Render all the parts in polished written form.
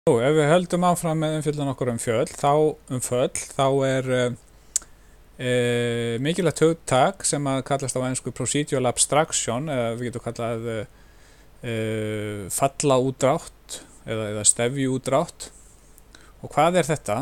Ef við höldum áfram með umfjöllun okkur þá er mikilvægt hugtak sem að kallast á ensku procedural abstraction, eða við getum kallað fallaútdrátt eða stefjuútdrátt. Og hvað er þetta?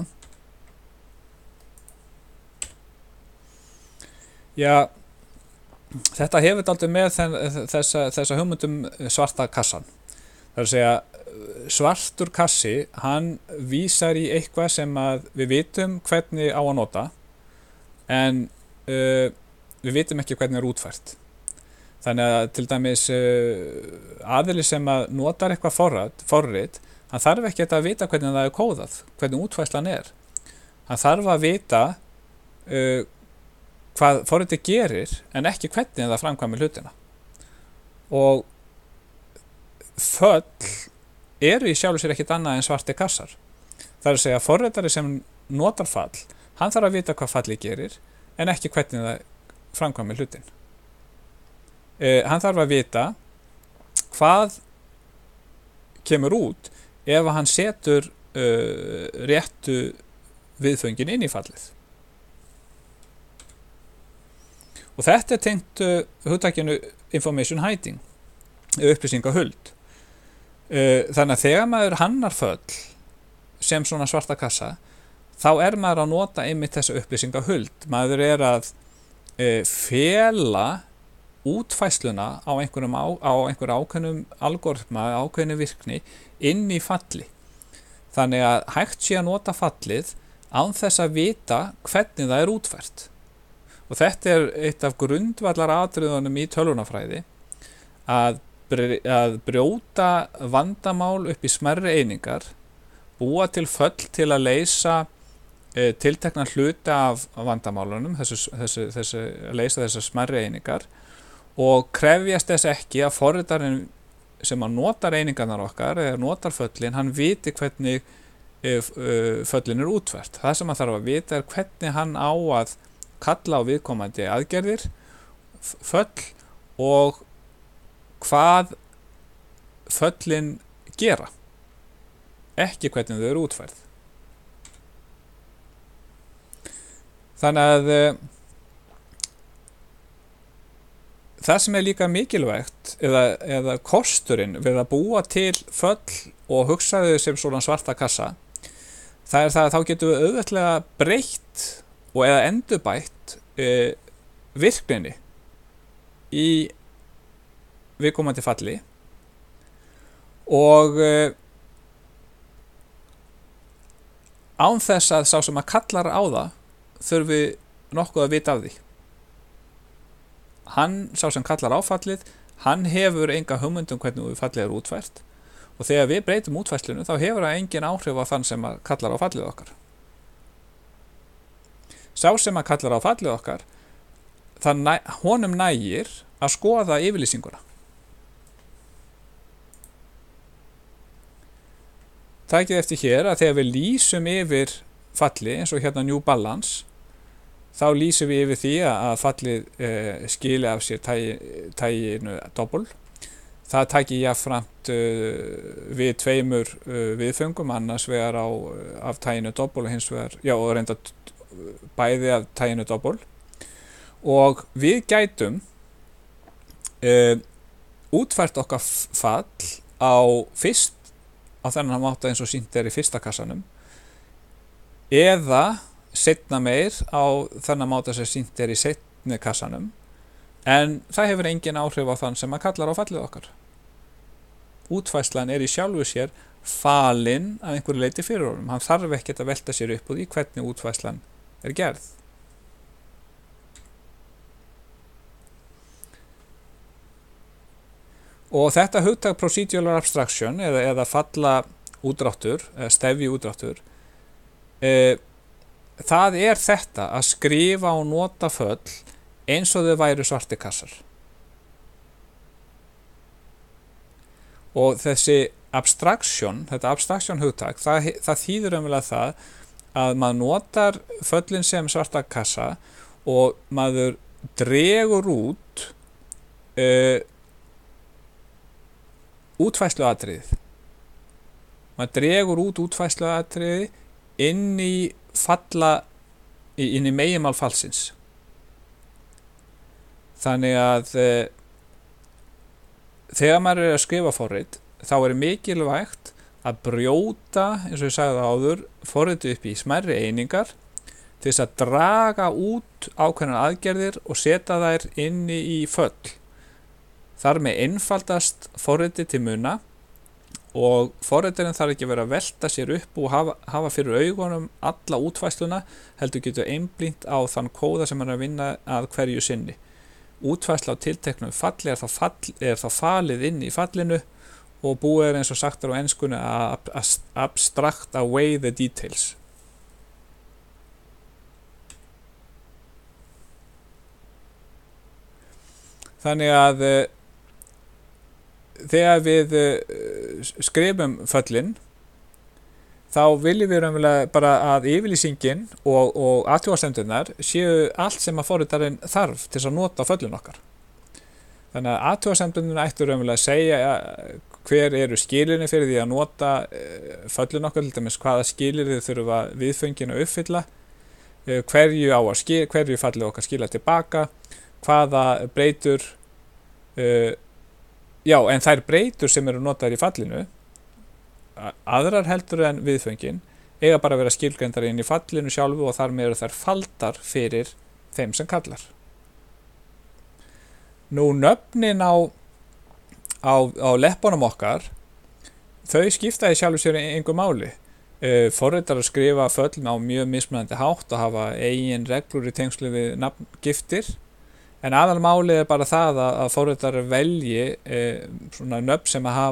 Já, þetta hefur dálítið með þessa hugmyndum svarta kassan. Það er að segja, svartur kassi, hann vísar í eitthvað sem að við vitum hvernig á að nota, en við vitum ekki hvernig er útfært. Þannig að til dæmis aðili sem að notar eitthvað forrit, hann þarf ekki að vita hvernig það er kóðað, hvernig útfærslan er. Hann þarf að vita hvað forritið gerir, en ekki hvernig það framkvæmir hlutina. Og föll eru í sjálfu sér ekkert annað en svartir kassar. Það er að segja, forritari sem notar fall, hann þarf að vita hvað fallið gerir, en ekki hvernig það framkvæmir hlutin. Hann þarf að vita hvað kemur út ef hann setur réttu viðföngin inn í fallið. Og þetta er tengt hugtakinu information hiding, upplýsingahuld. Þannig að þegar maður hannar föll sem svona svarta kassa, þá er maður að nota einmitt þessa upplýsingahuld. Maður er að fela útfæsluna á einhverjum ákveðnum algoritma, ákveðnu virkni inn í falli. Þannig að hægt sé að nota fallið án þess að vita hvernig það er útfært. Og þetta er eitt af grundvallar atriðunum í tölvunarfræði, að brjóta vandamál upp í smærri einingar, búa til föll til að leysa tiltekna hluta af vandamálunum, að leysa þessar smærri einingar, og krefjast þess ekki að forritarinn sem að notar einingarnar okkar, eða notar föllin, hann viti hvernig föllin er útfært. Það sem hann þarf að vita er hvernig hann á að kalla á viðkomandi aðgerðir, föll, og hvað föllin gera, ekki hvernig þau eru útfærð. Þannig að það sem er líka mikilvægt, eða kosturinn við að búa til föll og hugsa þau sem svona svarta kassa, það er það að þá getum við auðveldlega breytt eða endurbætt virkninni í viðkomandi falli, og án þess að sá sem að kallar á það þurfi nokkuð að vita af því. Sá sem kallar á fallið, hann hefur enga hugmynd hvernig fallið er útfært, og þegar við breytum útfærslunum þá hefur það engin áhrif á þann sem að kallar á fallið okkar. Sá sem að kallar á fallið okkar, honum nægir að skoða yfirlýsinguna. Takið eftir hér að þegar við lýsum yfir falli, eins og hérna New Balance, þá lýsum við yfir því að fallið skili af sér taginu doppel. Það taki jafnframt við tveimur viðföngum, annars vegar af taginu doppel og hins vegar, og reynda bæði af taginu doppel. Og við gætum útfært okkar fall fyrst á þennan máta eins og sýnt er í fyrsta kassanum, eða seinna meir á þennan máta sem sýnt er í seinni kassanum, en það hefur engin áhrif á þann sem að kallar á fallið okkar. Útfærslan er í sjálfu sér falin að einhverju leyti fyrir honum. Hann þarf ekkert að velta sér upp úr því hvernig útfærslan er gerð. Og þetta hugtak procedural abstraction, eða falla útdráttur, eða stefji útdráttur, það er þetta að skrifa og nota föll eins og þau væru svartir kassar. Og þessi abstraction, þetta abstraction hugtak, það þýðir það að maður notar föllin sem svarta kassa og maður dregur út útfærsluatriðið. maður dregur út útfærsluatriði inn í meginmál fallsins. Þannig að þegar maður að skrifa forrit þá mikilvægt að brjóta, eins og ég sagði áður, forritið upp í smærri einingar til þess að draga út ákveðnar aðgerðir og setja þær inni í föll. Þar með einfaldast forritið til muna og forriturinn þarf ekki að vera að velta sér upp og hafa fyrir augunum alla útfærsluna, heldur getur einblínt á þann kóða sem er að vinna að hverju sinni. Útfærsla á tilteknum falli er þá falið inn í fallinu og búið eins og sagt á enskunni að abstract away the details. Þannig að þegar við skrifum föllin þá viljum við raunverulega bara að yfirlýsingin og athugasemdirnar séu allt sem að forritarinn þarf til að nota föllin okkar. Þannig að athugasemdirnar ættu raunverulega að segja hver eru skilyrðin fyrir því að nota föllin okkar, til dæmis hvaða skilyrði þurfa viðföngin að uppfylla, hverju fallið okkar skila tilbaka, hvaða breytur, en þær breytur sem eru notaðar í fallinu, aðrar heldur en viðföngin, eiga bara að vera skilgreindar inn í fallinu sjálfu og þar með eru þær faldar fyrir þeim sem kallar. Nú nöfnin á leppunum okkar, þau skipta í sjálfu sér engu máli. Forritar að skrifa föll á mjög mismunandi hátt og hafa eigin reglur í tengslu við nafngiftir, en aðalmálið bara það að forritar velji svona nöfn sem að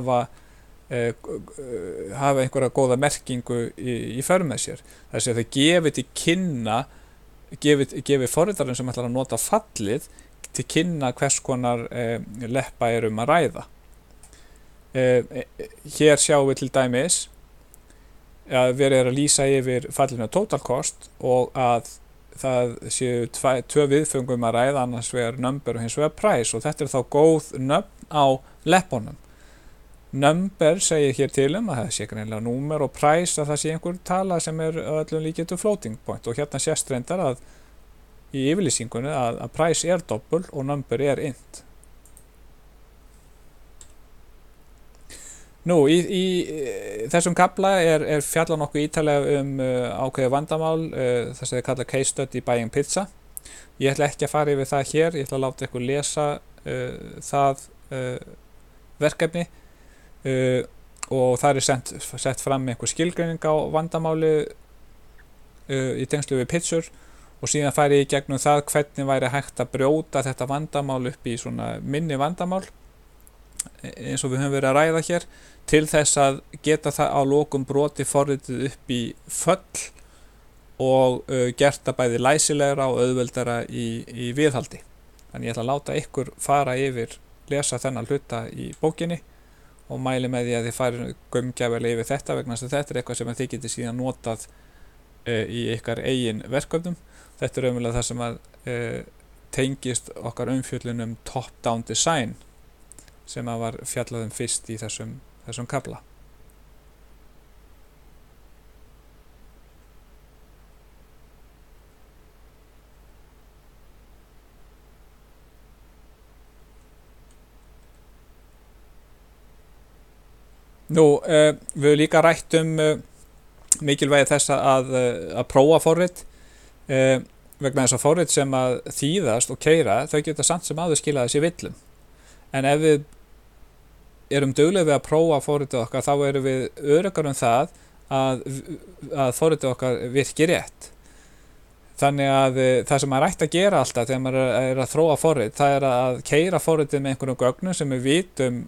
hafa einhverja góða merkingu í för með sér. Þess að þau gefi til kynna, gefi forritarinn sem ætlar að nota fallið til kynna hvers konar leppa er að ræða. Hér sjáum við til dæmis að verið að lýsa yfir fallinu total cost og að það séu tvö viðföngum að ræða, annars vegar number og hins vegar price, og þetta þá góð nöfn á leppunum. Number segir hér til að það sé greinilega númer og price að það sé einhver tala sem öllum líkjandi floating point, og hérna sést reyndar að í yfirlýsingunni að price er doppel og number er int. Nú, í þessum kafla er fjallað nokkuð ítarlega ákveðið vandamál, það sem þið kalla case study buying pizza. Ég ætla ekki að fara yfir það hér, ég ætla að láta ykkur lesa það verkefni og það sett fram einhver skilgreining á vandamáli í tengslu við pizzur og síðan færi ég gegnum það hvernig væri hægt að brjóta þetta vandamál upp í svona minni vandamál eins og við höfum verið að ræða hér, til þess að geta það á lokum broti forritið upp í föll og gert það bæði læsilegra og auðveldara í viðhaldi. Þannig ég ætla að láta ykkur fara yfir, lesa þennan hluta í bókinni og mæli með því að þið farið gaumgæfilega yfir þetta, vegna þess að þetta er eitthvað sem þið getið síðan notað í ykkar eigin verkefnum. Þetta er raunverulega það sem að tengist okkar umfjöllun top-down design sem að var fjallað fyrst í þessum kafla. Nú, við höfum líka rætt mikilvægi þess að prófa forrit, vegna þess að forrit sem að þýðast og keyra, þau geta samt sem áður skilað þessi villum. En ef við erum duglegir við að prófa forritið okkar, þá erum við öruggari það að forritið okkar virki rétt. Þannig að það sem maður ætti að gera alltaf þegar maður er að þróa forrit, það er að keyra forritið með einhverjum gögnum sem við vitum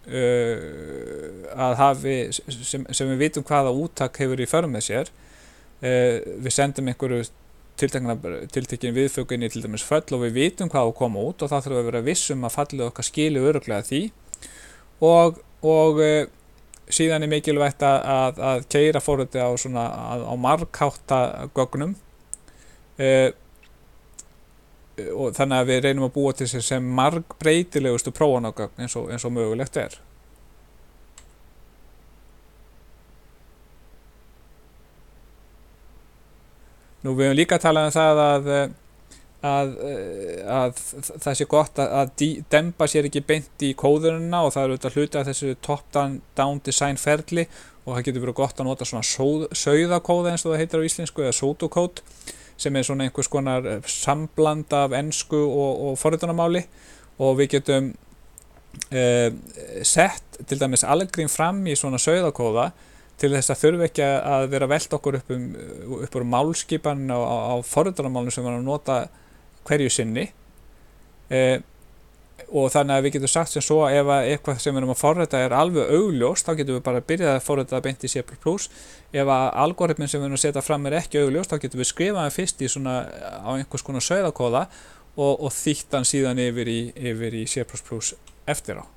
sem við vitum hvaða úttak hefur í för með sér. Við sendum einhverju tiltekin viðfögn í til dæmis föll og við vitum hvað á koma út og það þarf að vera vissum að fallið okkar skili örugglega því og síðan er mikilvægt að keyra forritið á marghátta gögnum og þannig að við reynum að búa til sem margbreytilegustu prófanagögn eins og mögulegt er. Nú við höfum líka talað um það að það sé gott að dempa sér ekki beint í kóðunina og það er auðvitað hluti af þessu top-down design ferli og það getur verið gott að nota svona sauðakóða eins og það heitir á íslensku eða pseudocode sem er svona einhvers konar sambland af ensku og forritunarmáli og við getum sett til dæmis algrím fram í svona sauðakóða til þess að þurfi ekki að vera velt okkur upp úr málskipan á forritunarmálinu sem við erum að nota hverju sinni og þannig að við getum sagt sem svo ef eitthvað sem við erum að forrita er alveg augljóst þá getum við bara byrjað að forrita beint í C++. Ef að algoritmin sem við erum að setja fram er ekki augljóst þá getum við skrifað hann fyrst í svona á einhvers konar sauðakóða og þýtt hann síðan yfir í C++ eftir á.